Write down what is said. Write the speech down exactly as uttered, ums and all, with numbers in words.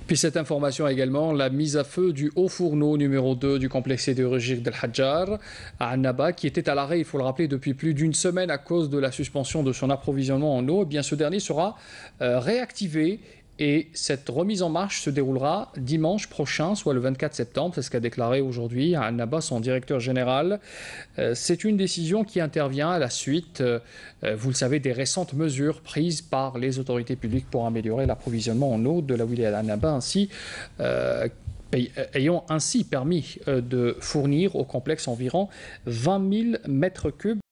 Puis cette information également, la mise à feu du haut fourneau numéro deux du complexe sidérurgique d'El Hadjar à Annaba, qui était à l'arrêt, il faut le rappeler, depuis plus d'une semaine à cause de la suspension de son approvisionnement en eau. Eh bien, ce dernier sera euh, réactivé. Et cette remise en marche se déroulera dimanche prochain, soit le vingt-quatre septembre. C'est ce qu'a déclaré aujourd'hui à Annaba son directeur général. Euh, c'est une décision qui intervient à la suite, euh, vous le savez, des récentes mesures prises par les autorités publiques pour améliorer l'approvisionnement en eau de la wilaya d'Annaba, ainsi euh, ayant ainsi permis euh, de fournir au complexe environ vingt mille mètres cubes